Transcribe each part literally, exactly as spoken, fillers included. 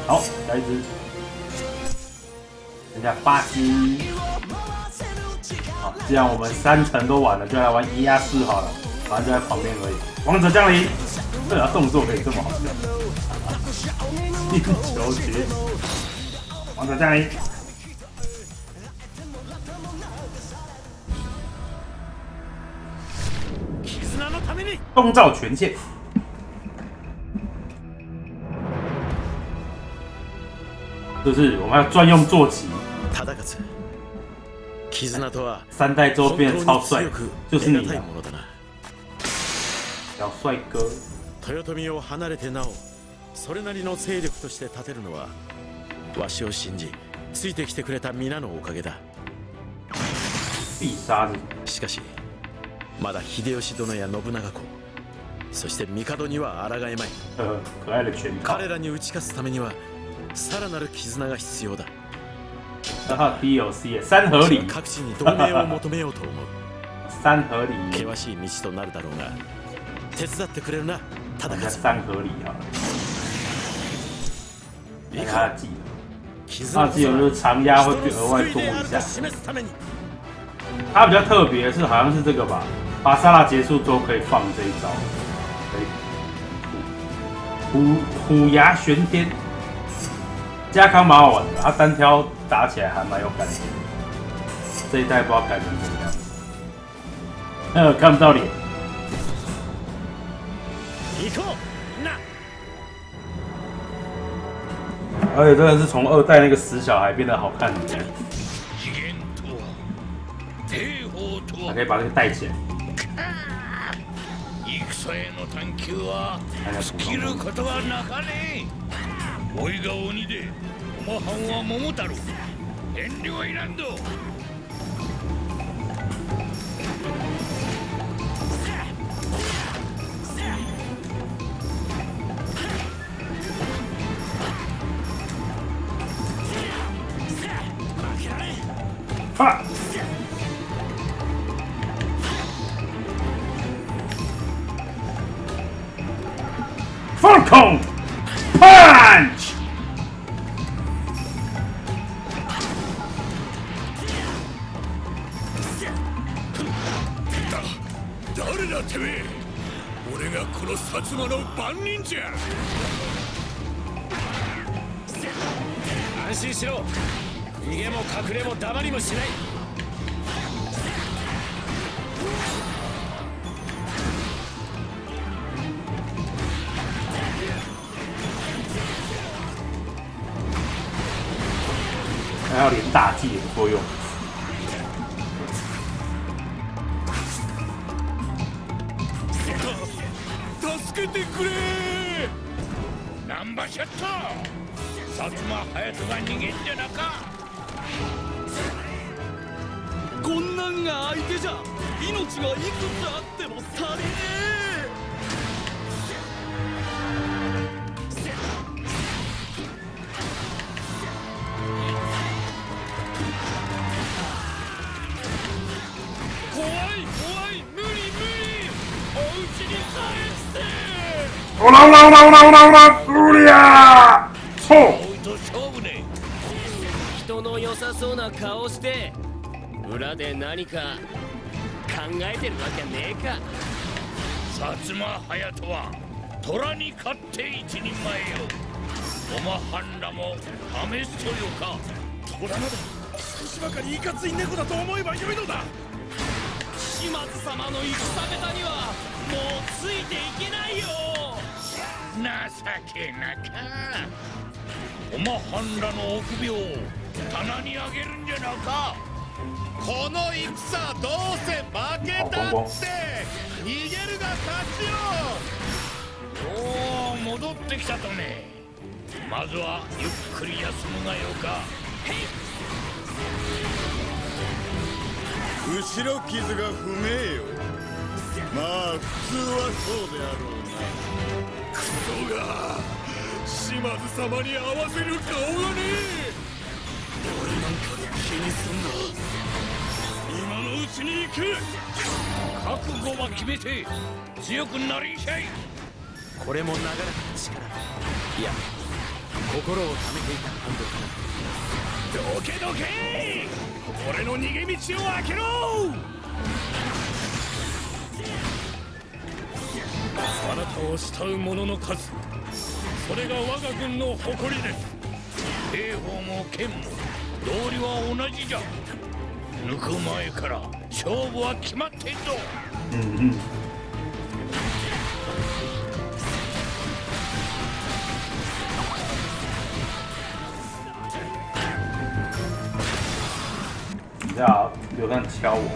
好，下一只，等下巴西。好，既然我们三层都完了，就来玩一压四好了，反正就在旁边而已。王者降临，这个动作可以这么好笑。星球崛起，王者降临。东照权限。就是我们要专用坐骑。三代之后变得超帅，就是你了，小帅哥。 豊臣を離れてなお、それなりの勢力として立てるのは、わしを信じ、ついてきてくれた皆のおかげだ。 必殺。 しかし、まだ秀吉殿や信長公、そして帝には抗えまい。 可愛い拳。 彼らに打ち勝つためには、さらなる絆が必要だ。 然后 D L C 三合理。 各地に同盟を求めようと思う。 三合理。 険しい道となるだろうが、手伝ってくれるな。他的三合理啊，看他的技能，他的技能就是长压会去额外多一下。他比较特别的是，好像是这个吧，巴萨拉结束之后可以放这一招，可以虎虎牙玄天。加康蛮好玩的，他单挑打起来还蛮有感觉。这一代不知道改成怎么样，呃，看不到脸。而且真的是从二代那个死小孩变得好看，还可以把这个带起来。发放空 punch。 誰だてめえ、俺がこの薩摩の番人じゃ。安心しろ、逃げも隠れも黙りもしない。 还要连大技的作用。 助けてくれ。なんばしゃった。薩摩隼人が逃げんじゃなか。こんなんが相手じゃ命がいくつあっても足りねえ。怖い怖い、無理無理、お家に帰って。 オラオラオラオラオラオラ無理や。そう人の良さそうな顔して裏で何か考えてるわけねえか。 薩摩隼人は虎に勝って一人前よ。おまはんらも試すとよか。虎など少しばかりいかつい猫だと思えばよいのだ。島津様の戦下手にはもうついていけないよ。情けなか。おまはんらの臆病を棚にあげるんじゃなか。この戦どうせ負けたって逃げるが勝ちよ。おお、戻ってきたとね。まずはゆっくり休むがよか。後ろ傷が不明よ。まあ普通はそうであろうな。クソが島津様に合わせる顔がねえ。俺なんか気にすんな。今のうちに行け。覚悟は決めて強くなりんしゃい。 これも長らくの力、いや心をためていた反動かな。 どけどけ俺の逃げ道を開けろ。あなたを慕う者の数、それが我が軍の誇りです。兵法も剣も道理は同じじゃ。抜く前から勝負は決まってんぞ。 嗯嗯。你知道刘三敲我。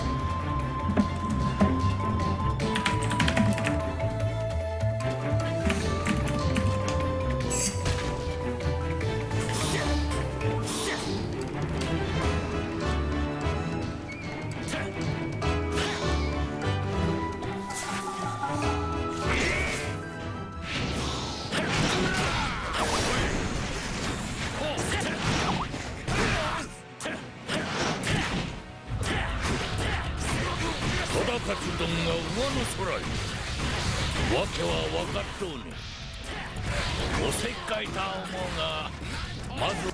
カツ丼が上の空へ。わけは分かっとうね。おせっかいた思うが、まず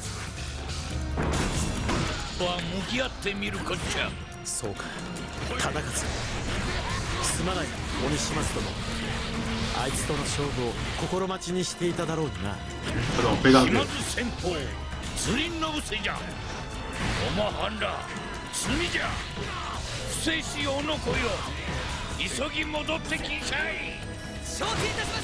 は向き合ってみるこっちゃ。 そうか、忠勝。すまない鬼島津殿。あいつとの勝負を心待ちにしていただろうにな。 島津先鋒釣りのぶせじゃ。おまはんら罪じゃ。不正しようの子よ、急ぎ戻ってきんしゃい。 承知いたしました。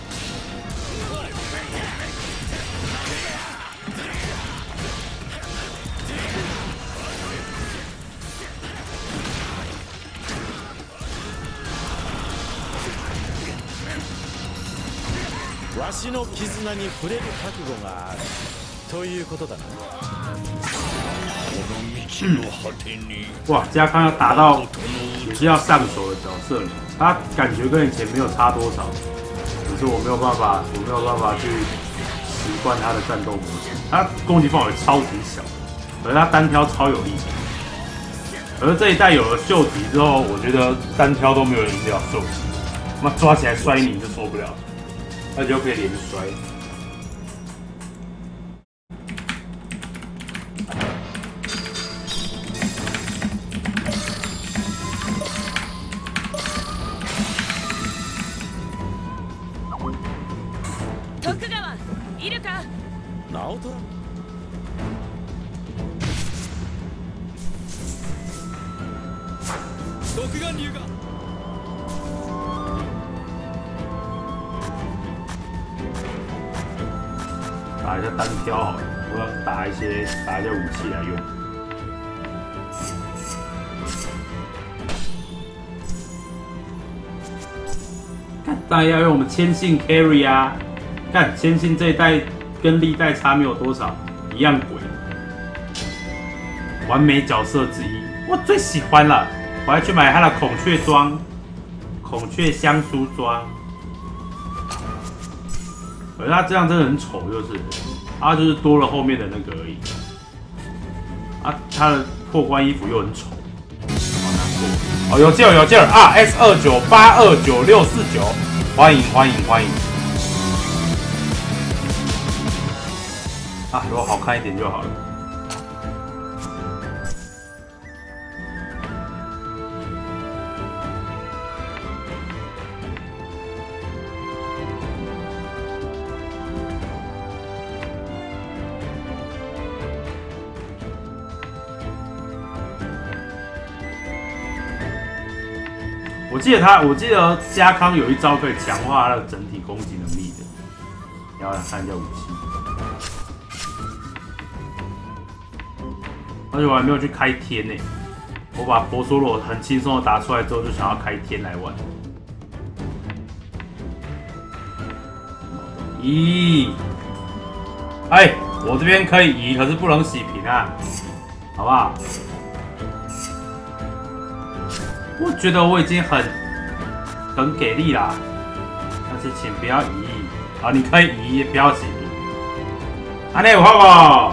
わしの絆に触れる覚悟があるということだな。 哇，家康要打到也是要上手的角色，他感觉跟以前没有差多少，只是我没有办法，我没有办法去习惯他的战斗模式。他攻击范围超级小，而他单挑超有力。而这一代有了秀吉之后，我觉得单挑都没有人赢得了秀吉，妈抓起来摔你就受不了，而且又可以连摔。 直虎。独眼竜が。 打一下单挑好了，我要打一些打一些武器来用。看，当然要用我们千信 carry 啊！看千信这一代。跟历代差没有多少，一样鬼，完美角色之一，我最喜欢了。我还去买他的孔雀装，孔雀香酥装。而他这样真的很丑，就是他就是多了后面的那个而已。啊，他的破关衣服又很丑，好难过。哦，有劲儿有劲儿啊 ！S 二九八二九六四九，欢迎欢迎欢迎。啊，如果好看一点就好了。我记得他，我记得家康有一招可以强化他的整体攻击能力的。然后来看一下武器。而且我还没有去开天呢、欸，我把婆娑罗很轻松的打出来之后，就想要开天来玩。咦，哎，我这边可以移，可是不能洗屏啊，好不好？我觉得我已经很很给力啦，但是请不要移。好，你可以移，不要洗屏。安内有好不好？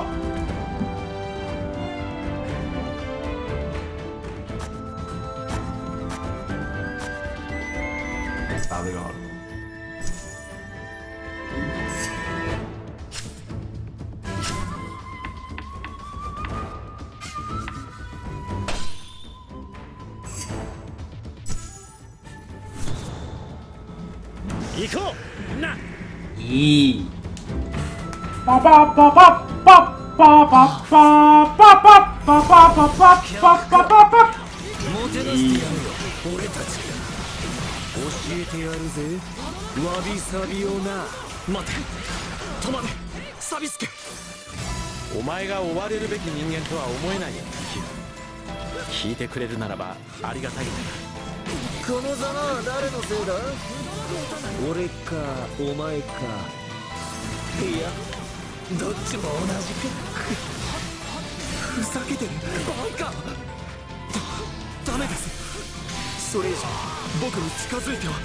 打这个好了。 行こうな。 咦！叭叭叭叭叭叭叭叭叭叭叭叭叭叭叭叭叭。咦！ 俺たち教えてやるぜ。わびさびをな。待て、止まれ、サビスケ。 お前が追われるべき人間とは思えないよ。聞いてくれるならばありがたいんだ。 このざまは誰のせいだ？俺かお前か。いや、どっちも同じか。ふざけてるバカ。ダメです。それ以上僕に近づいては。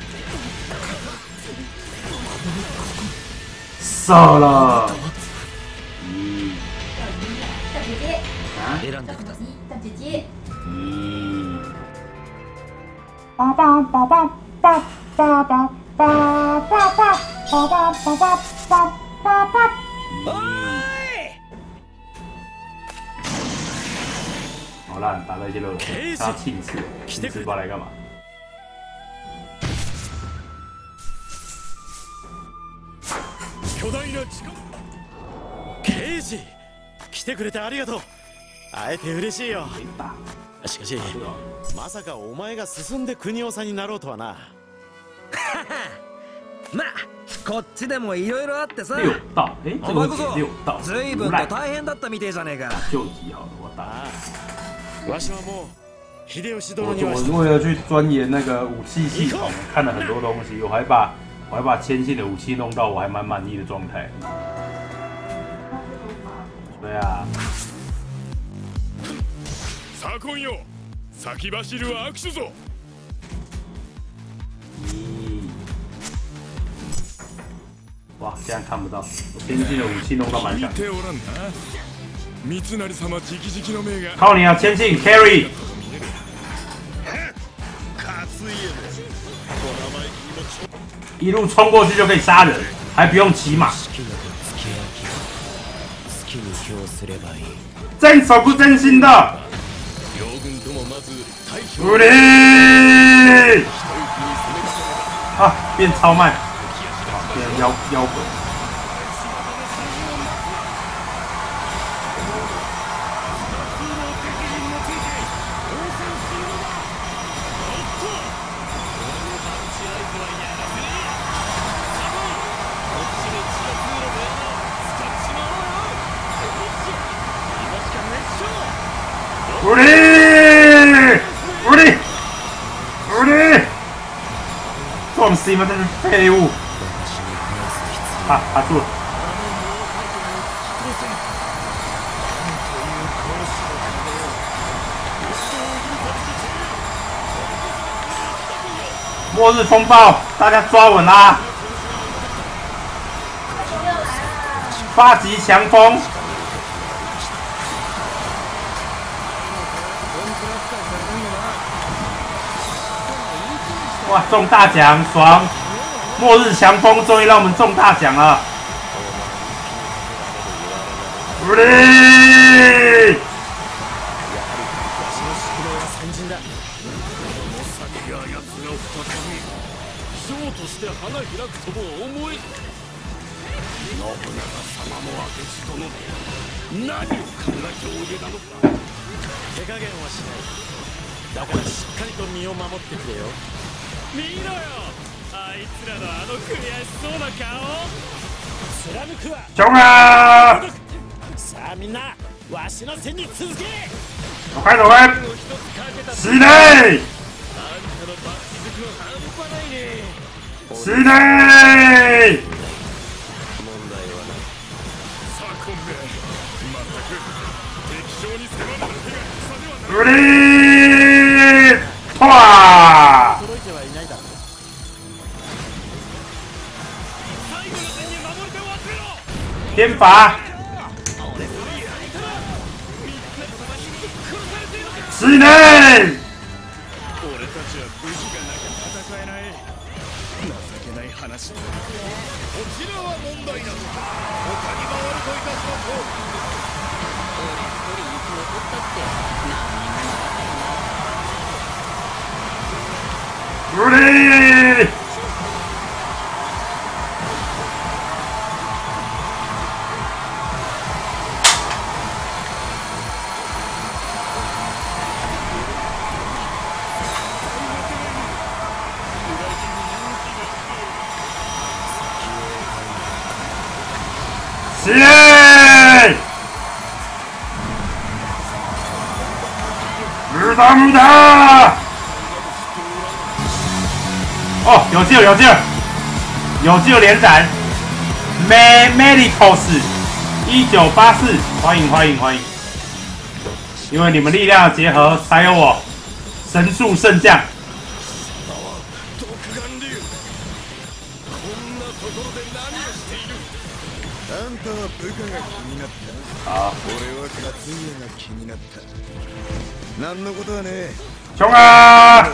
杀了！咦！ 大姐姐， 啊？ 選んでください。 大姐姐， 咦！叭叭叭叭叭叭叭叭叭叭叭叭叭叭叭叭叭。好烂，打到一些肉，他气刺，气刺过来干嘛？ 巨大な力。 刑事、来てくれてありがとう。会えて嬉しいよ。しかしまさかお前が進んで国長になろうとはな。 まあこっちでもいろいろあってさ。 六道，哎，这个お前こそ六道， ずいぶんと大変だったみてえじゃねえか。 救急好了，我打。 わしはもう秀吉殿には。 我为了去钻研那个武器系统，看了很多东西，我还把我还把铅性的武器弄到我还蛮满意的状态。对啊。 さあ今よ、先走るは握手ぞ。 咦！哇，现在看不到，先进的武器弄到蛮强。 見ておらんな。三成様直々の命が。 靠你啊，千信 carry！ 一路冲过去就可以杀人，还不用骑马。真手不真心的。无力！啊，变超慢，变成妖妖鬼。无力！无力！无力！撞死你们这群废物！啊，卡住了！末日风暴，大家抓稳啦！八级强风。哇，中大奖，爽！末日强风终于让我们中大奖了！无力！ 手加減はしない。だからしっかりと身を守ってくれよ。見ろよ、あいつらのあの悔しそうな顔。貫くわ。 冲啊！ さあみんな、わしの背に続け。 走开走开！死嘞！死嘞！无力！哇！天罚！死嘞！ 俺たちは武器がなきゃ戦えない。情けない話だ。こちらは問題なく他に回るといたしましょう。 无力！ 是嘞！日打日打！哦，有救有救有救连斩 ，Me Medicos 一九八四，欢迎欢迎欢迎！因为你们力量的結合，才有我神速聖將。好。衝啊！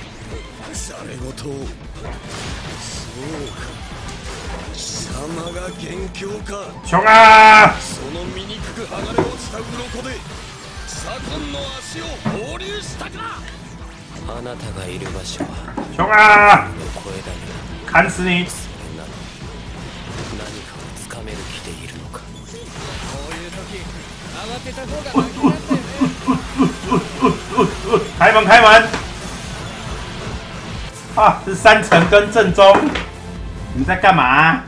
衝あ！ あなたがいる場所は衝あ！砍死你！ 何かをつかめる気でいるのか。 开门开门！啊，是三成跟正宗，你们在干嘛？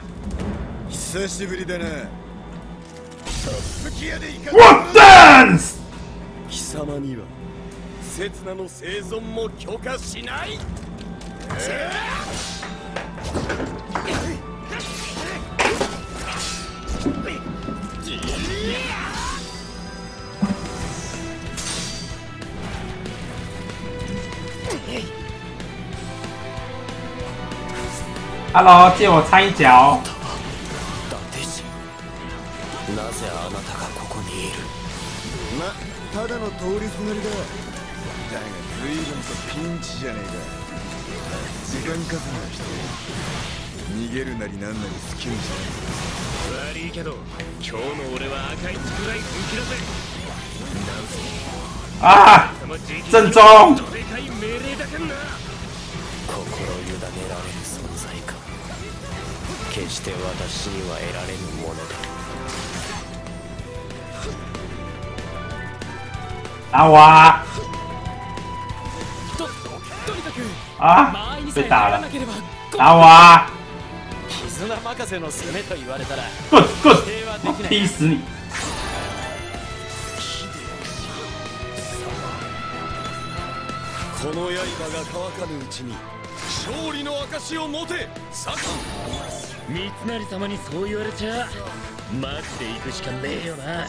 我 dance！ 貴様には刹那の生存も許可しない。 Hello， 借我掺一脚。 なぜあなたがここにいる？ ま、ただの通りすがりだ。だが随分とピンチじゃねえか。時間稼ぎして逃げるなりなんなり好きにしない。 悪いけど今日の俺は赤いつくらい本気だぜ。 ああ、正宗。 でかい命令だけんな。 心委ねられる存在か。決して私には得られぬものだ。 打我啊！ ととにかく啊， 前にさえ被打了やらな。ければ打我啊！ 絆任せの攻めと言われたら滚滚！ 否定はできない。 踢死你！ この刃が乾かぬうちに勝利の証を持て。左三成様にそう言われちゃマジで行くしかねえよな。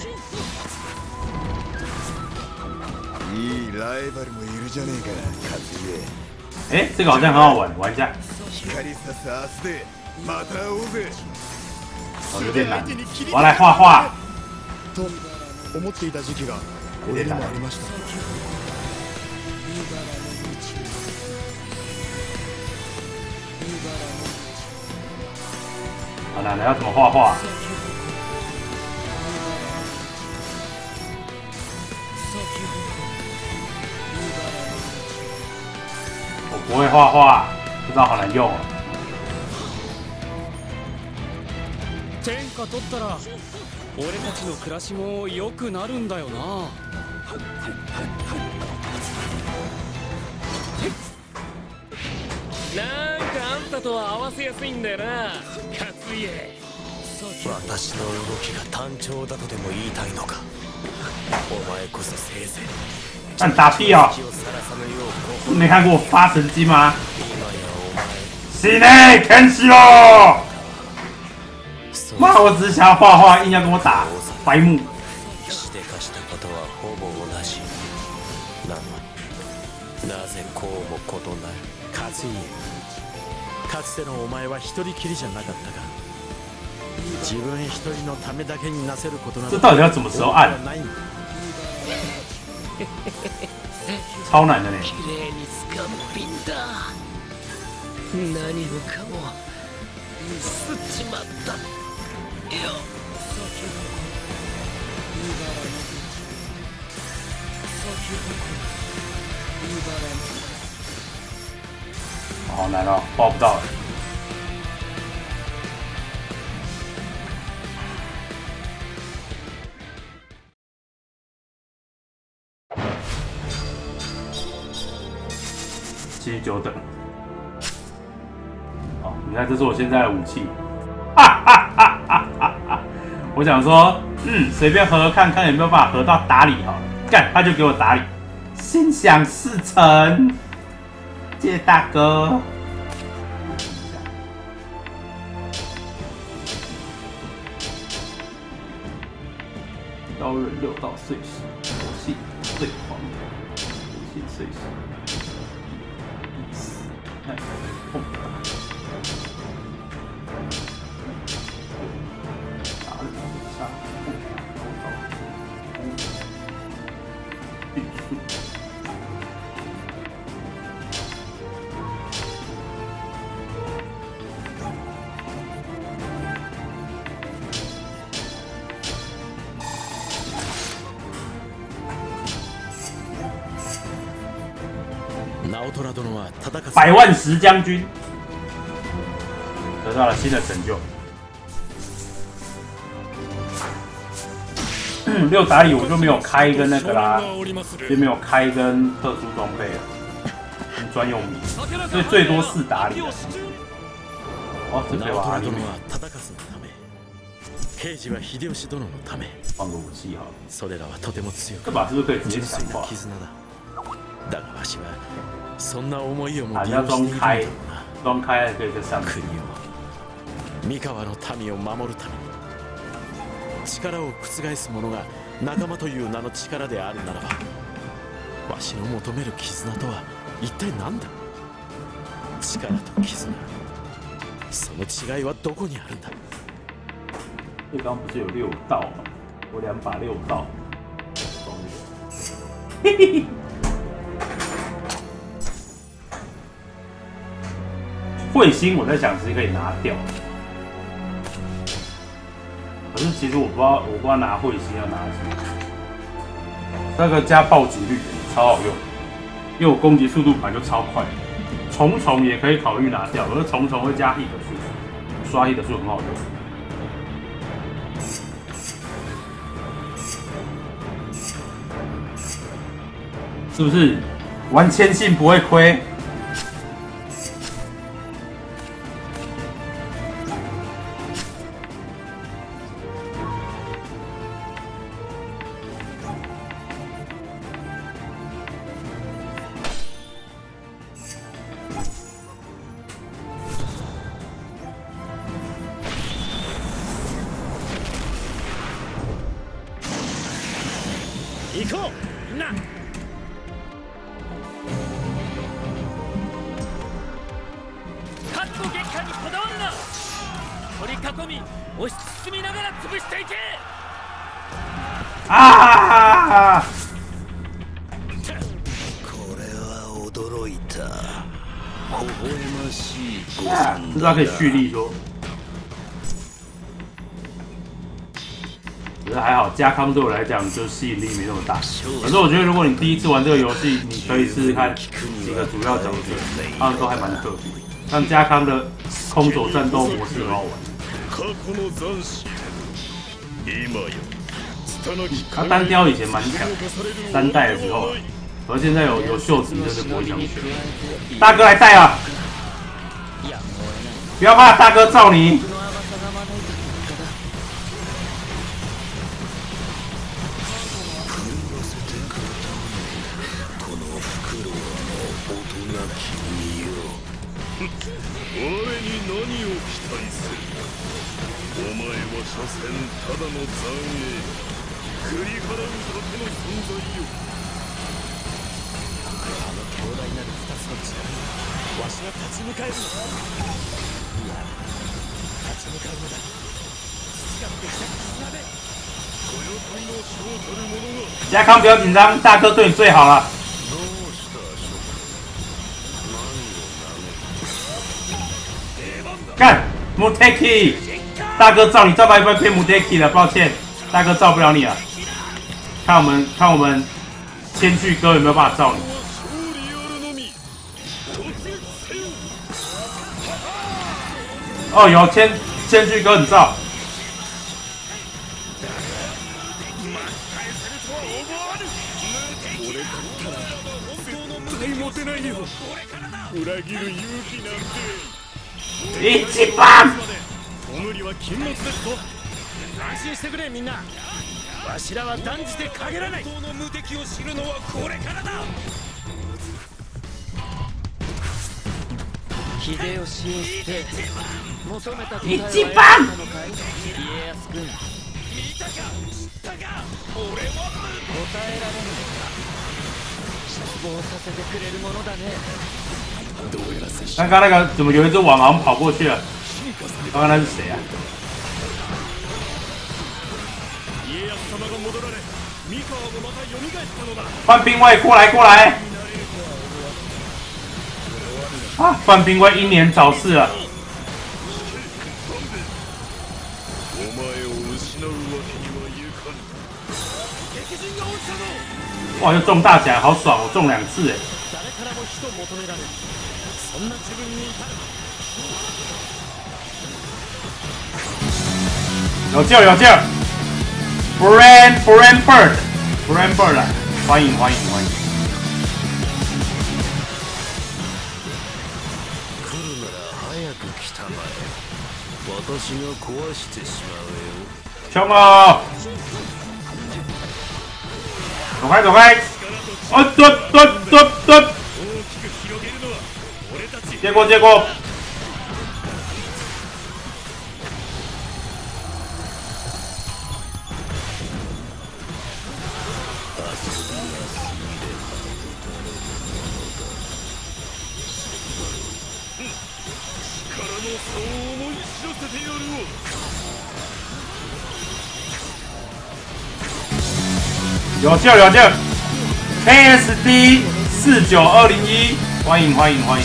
いいライバルもいるじゃねえか、勝哎，这个好像很好玩，玩一下。 家。光さす明日でまた会おうぜ。 哦，有点难。我要来画画。 と思っていた時期が有点难。 ありました。 好难的，要怎么画画？我不会画画，不知道好难用哦。 天下取ったら俺たちの暮らしも良くなるんだよな。なんかあんたとは合わせやすいんだよな、勝家。 私の動きが単調だとでも言いたいのか。お前こそせいぜい但打屁哦！没看过我发神经吗？死呢，肯死喽！妈，我只是想要画画，硬要跟我打，白目。 しでかしたことはほぼ同じなのに、なぜこうも異なる。 勝家、かつてのお前は一人きりじゃなかったが、自分一人のためだけになせることなど这到底要什么时候按？超难的呢！ 綺麗にスカンピンだ。何もかも吸っちまったよ。 好难哦，画不到。七十九等。哦，你看，这是我现在的武器。哈哈哈哈哈哈！我我想说，嗯，随便合看看有没有办法合到打理好了。干，他就给我打理，心想事成。谢谢大哥。刀刃六道碎石，火系最狂，火系碎石，一死，哎，碰打，打人杀，碰打，刀刀，变速。百万石将军得到了新的成就。六打里我就没有开一根那个啦，就没有开一根特殊装备了，专用米，所以最多四打里。哦，这边はアニメ。放个武器好了。这把是不是可以直接强化？好像装开，装开了可以在上面。 三河の民を守るために力を覆す者が仲間という名の力であるならば、わしの求める絆とは一体何だ？力と絆、その違いはどこにあるんだ？ 这刚不是有六道吗？我两把六道，嘿嘿嘿。彗星我在想其实可以拿掉，可是其实我不知道我不知道拿彗星要拿什么。这个加暴击率超好用，因为我攻击速度本来就超快。虫虫也可以考虑拿掉，可是虫虫会加 hit 数，刷 hit 数很好用。是不是玩千信不会亏？ 行こうみんな。カット月間にこだわるな。取り囲み押し進みながら潰していけ。 啊！ これは驚いた。微笑ましいご啊， 参不知道可以蓄力说。可是还好，加康对我来讲就吸引力没那么大。可是我觉得，如果你第一次玩这个游戏，你可以试试看几个主要角色，他们都还蛮特别。像加康的空手战斗模式很好玩。他单挑以前蛮强，三代的时候，而现在有有秀吉，真是不会想选。大哥来带啊！不要怕，大哥罩你。 我に何を期待する？お前は所詮ただの残影、振り払うだけの存在よ。 あの強大なる二つの力にわしは立ち向かえるのだ。いや、立ち向かうのだ。培ってきた絆で。 こよとの将たる者が。 加康不要紧张，大哥对你最好了。干 Muteki， 大哥照你照不一般变 Muteki 了，抱歉，大哥照不了你了。看我们看我们千去哥有没有办法照你。哦，有千千去哥很照。 裏切る勇気なんて。 一番。 お無理は禁物ですぞ。 安心してくれみんな。わしらは断じて陰らない。本当の無敵を知るのはこれからだ。秀吉を捨て求めた答えは一番家康君。見たか知ったか。俺は答えられないか。失望させてくれるものだね。 刚刚那个怎么有一只网昂跑过去了？刚刚那是谁啊？范兵卫过来过来！啊，范兵卫英年早逝了。哇，又中大奖，好爽！我中两次哎。有救有救 ！Brand Brand Bird Brand Bird 来，欢迎欢迎欢迎！冲啊！走开走开！哦，蹲蹲蹲蹲！接过接过！有救有救 ！K S D 四九二零一，欢迎欢迎欢迎！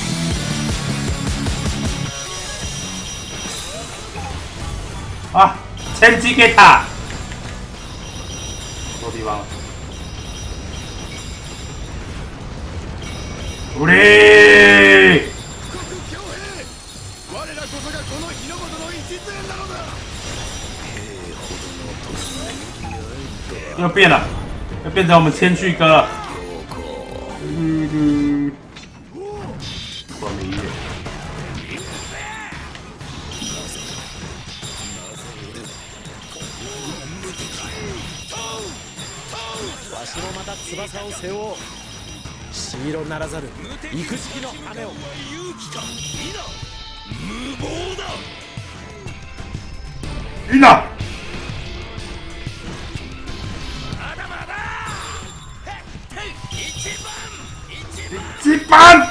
啊，千机给他，错地方了。无理！又变了，又变成我们千去哥了。嗯嗯，我没意。 わしもまた翼を背負おう。し色ならざる幾式の羽を。勇気かいな。無謀だ。 いいな。一番。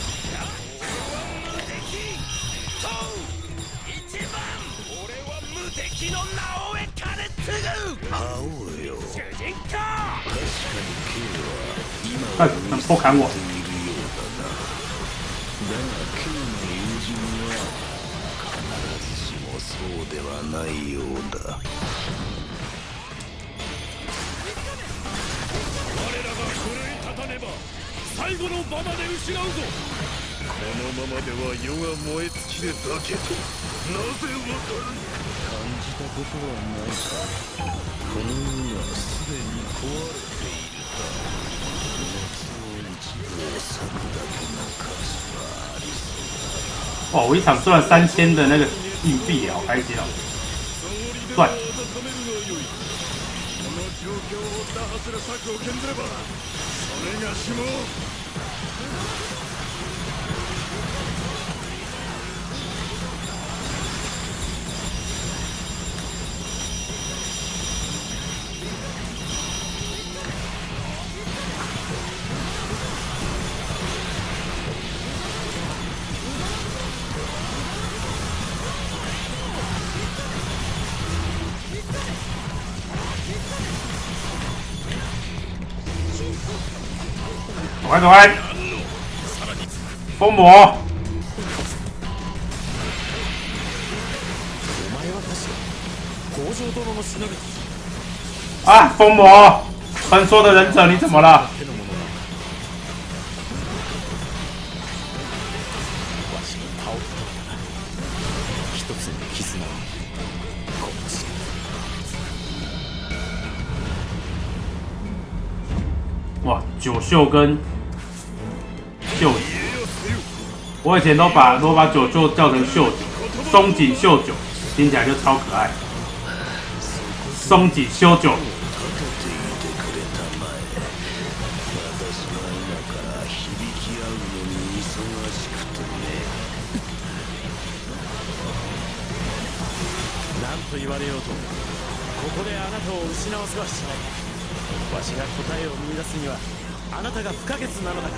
哎，能偷砍我！ 最後の場まで失うぞ。このままでは世が燃え尽きるだけと。なぜわからん。感じたことはないか。この世はすでに壊れているか。熱を一度裂くだけの数はありそうだ。 哇，我一场赚了三千的那个硬币，好开心哦！赚。 この状況を打破する策を講ずれば、それがしも。 走开走开！疯魔！啊，疯魔！传说的忍者，你怎么了？哇，九秀跟秀九，我以前都把都把九秀叫成秀九，松井秀九，听起来就超可爱。 松井修九。 何と言われようと、ここであなたを失わせはしない。わしが答えを見出すにはあなたが不可欠なのだから。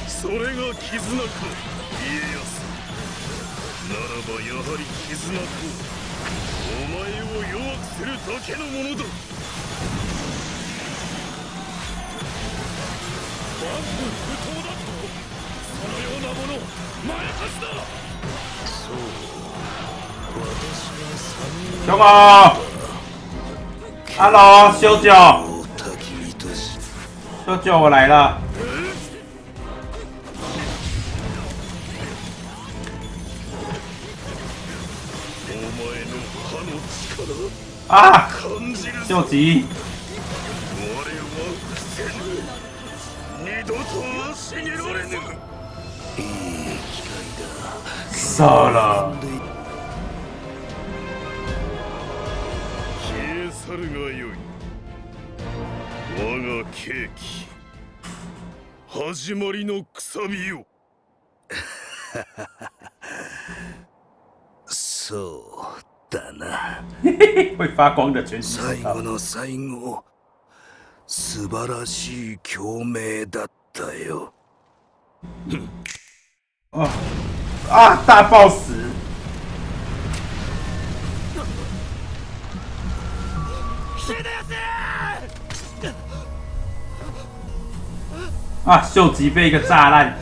それが絆か、家康。ならばやはり絆か。お前を弱くするだけのものだ。万夫不当だと、そのようなものまやかしだ。そう、私修は三哥 ，Hello， 修九，修九，我来了。啊！秀吉，杀了！ 消え去るがよい。我がケーキ、始まりのくさびよ。そうだな。 会发光的全息最後の最後、素晴らしい共鳴だったよ。 啊啊！大爆死！啊！秀吉被一个炸烂。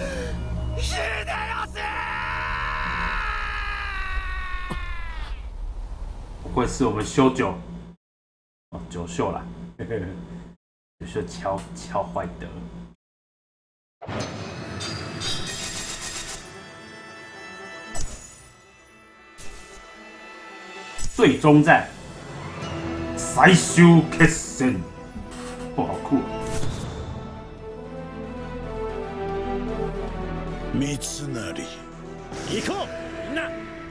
不愧是我们修九哦，九秀啦，嘿嘿嘿，九秀敲敲坏的。最终战，最終決戦，哇，好酷！ 三成， 行こう、みんな。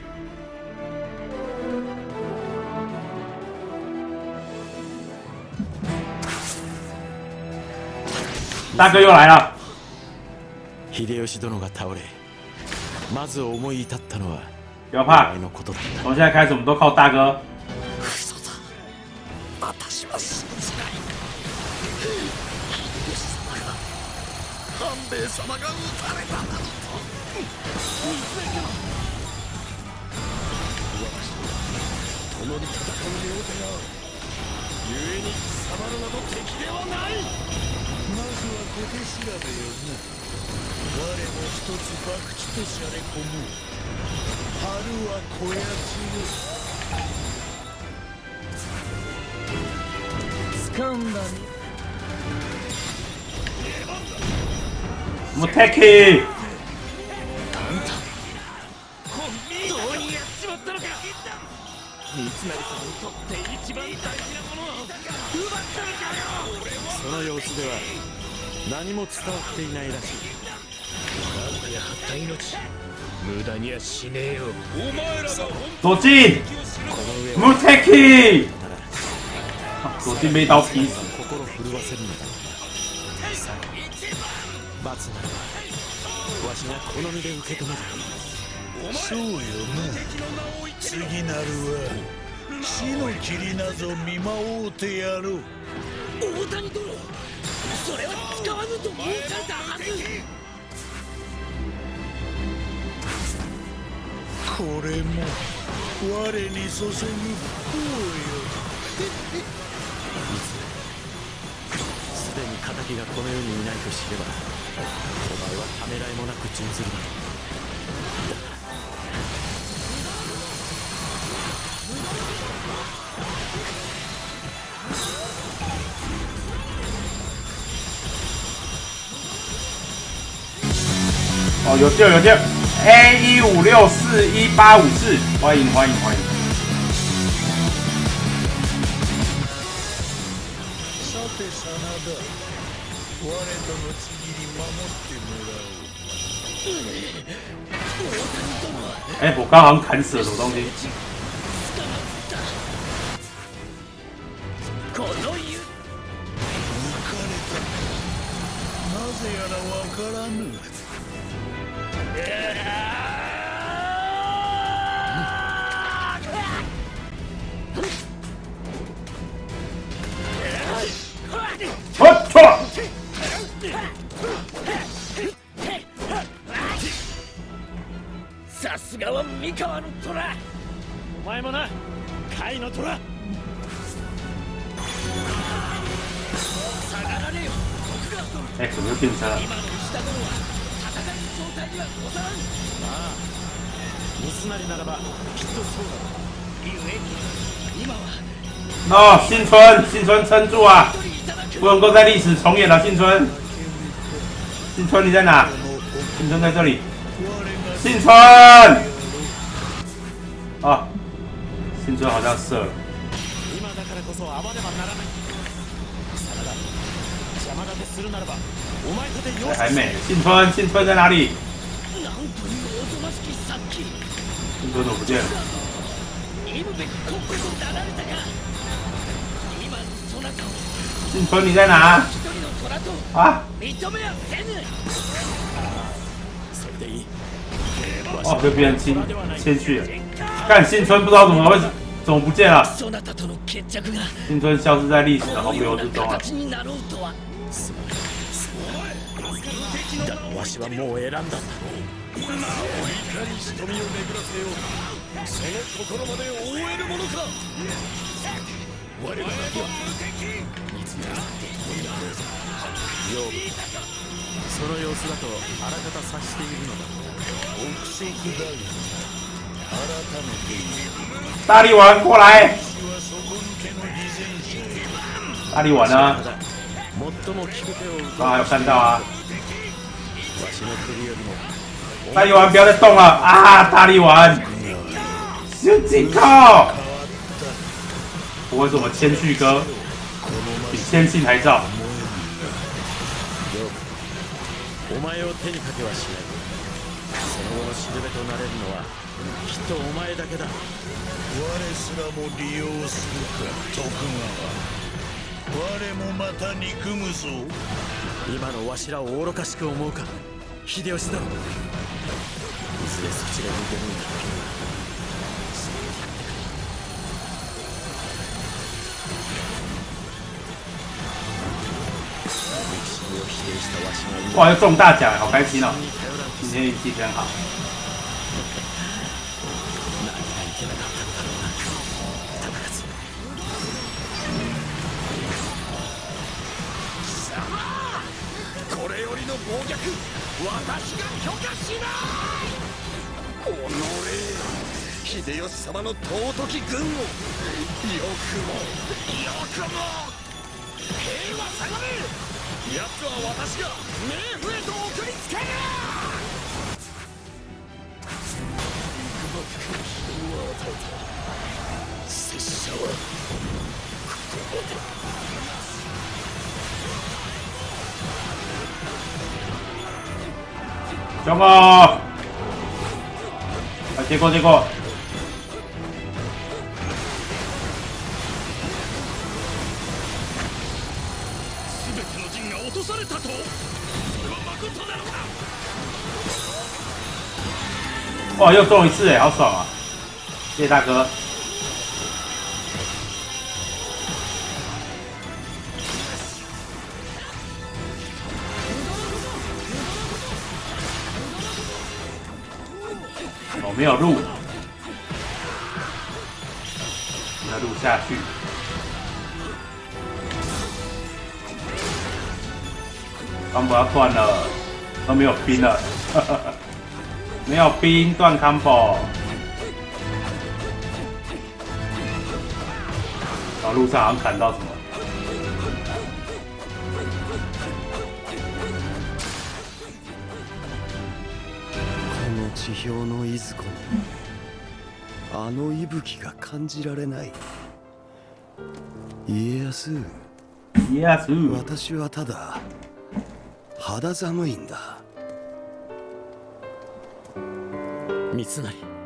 大哥又来了。 秀吉殿が倒れ、まず思い至ったのは不要怕， のことだった。 从现在开始我们都靠大哥。 嘘だ。私は信じない。秀吉様が、半兵衛様が撃たれたなんと。私と共に戦う両手がある。故に貴様らなど敵ではない。まずは小手調べよな。我も一つ博打としゃれ込む。春はこやつよ。掴んだね。 もう敵。あんた、本当にやっちまったのか。三成さんにとって一番大事なものを奪ったのかよ。 その様子では何も伝わっていないらしい。 あんたが張った命、無駄にはしねえよ。お前らが左近，無敵。左近被一刀劈死。 心震わせるのだ。さあ、罰ならばわしが好みで受け止める。 そうよな。次なるは死の霧なぞ見舞おうてやろう。大谷殿、それは使わぬと申されたはず。これも我に注ぐ不幸よ。 すでに敵がこの世にいないと知れば、お前はためらいもなく殉ずるだろう。 哦，有救有救 ！A 一五六四一八五四，欢迎欢迎欢迎！ さて真田、我との次に守ってもらおう。 哎、欸，我刚好像砍死了什么东西。 からぬ。 おっと。 さすがは三河の虎。お前もな、甲斐の虎。下がられよ。 哎，怎么又变身了？ 今の石田殿は戦いの状態にはござらん。ああ、三成ならばきっとそうだ。ゆえに今は。 哦，幸村，幸村撑住啊！不能够在历史重演了，幸村。幸村你在哪？幸村在这里。幸村。啊，幸村好像射了。 今だからこそ暴ればならない。真田、邪魔立てするならばお前とてよし。 还没，幸村，幸村在哪里？ なんというおぞましき殺気。 幸村怎么不见了？ 忌むべき国となられたか。今のそなたを幸村你在哪？ 一人の虎と啊！ 認めやせぬ。 それでいい。 哦，被别人牵牵去了。干幸村不知道怎么会怎么不见了？ そなたとの決着が幸村消失在历史的洪流之中了。 形になろうとは。 だがわしはもう選んだんだ。 いかに瞳を巡らせよう。その心まで覆えるものか。我々だけは養分、その様子だとあらかた察しているのだ。 憶測だが改めて言う。 大力丸过来！ 私は底抜けの偽善者。 大力丸呢？ 最も効く手を打刚还有看到啊！ わしの首よりも大力丸不要再动了啊！大力丸，先进靠！不会是我们千旭哥比千信还早？ お前を手にかけはしない。その後のしるべとなれるのはきっとお前だけだ。 我すらも利用するか徳川。我もまた憎むぞ。 今のわしらを愚かしく思うか秀吉殿。いずれそちらに出向いた時には歴史を否定したわしが今哇，又中大奖，好开心哦！今天运气真好。 何がいけなかったのだろうな。忠勝。 これよりの暴虐、私が許可しない。おのれ、秀吉様の尊き軍をよくもよくも兵は下がれ。奴は私が冥府へと送りつける。拙者はここまで。 小狗，啊，接过接过。 全ての陣が落とされたと。それはまことなのか。 哇，又中一次哎，好爽啊！谢谢大哥。哦，没有路，没有路下去。combo要断了，都没有兵了，没有兵断 combo。然后路上好像砍到什么。 地表のいずこにあの息吹が感じられない。家康、 家康、 私はただ肌寒いんだ。 三成、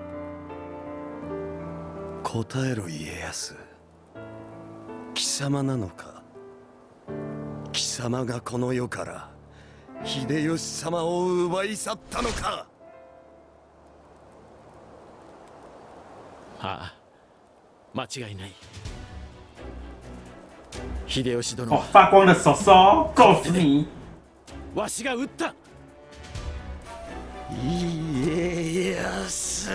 答えろ家康。貴様なのか。貴様がこの世から秀吉様を奪い去ったのか。 ああ、間違いない。秀吉殿哦は， 发光的手手，够死你！ わしが撃った。 家康。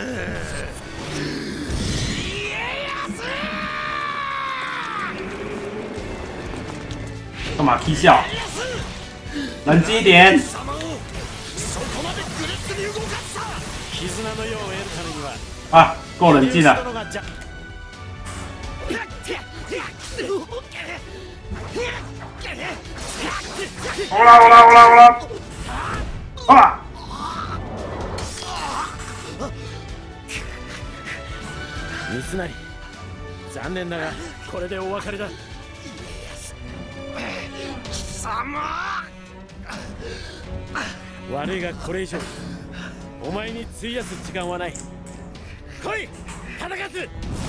干嘛 K 笑？冷静一点。 絆の世を得るためには。 啊，够冷静了。好啦好啦好啦好啦，好啦！ 三成、残念だがこれでお別れだ。 貴様。 悪いがこれ以上お前に費やす時間はない。来い、戦つ。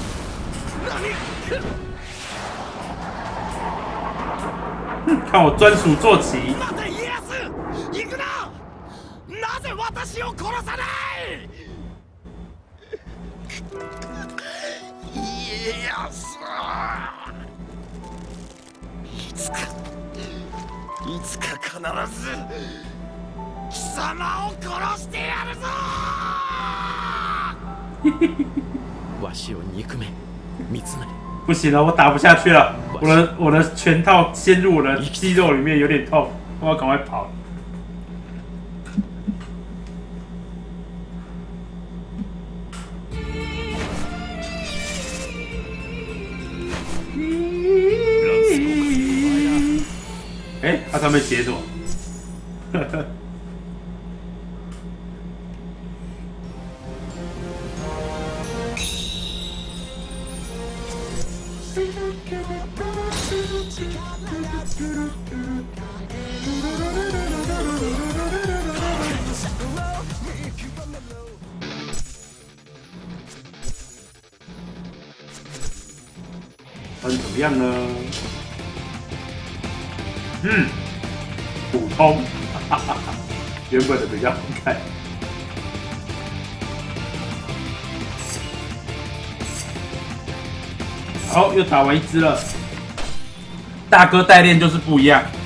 看我专属坐骑。 待て家康、行くな。なぜ私を殺さない。 家康。いつかいつか必ず貴様を殺してやるぞ。 わしを憎め、三成。 不行了，我打不下去了，我的我的拳套陷入我的肌肉里面，有点痛，我要赶快跑。哎，它上面写什么？到底怎么样呢？嗯，普通，哈哈哈，原本的比较好看。好，又打完一只了。大哥代练就是不一样。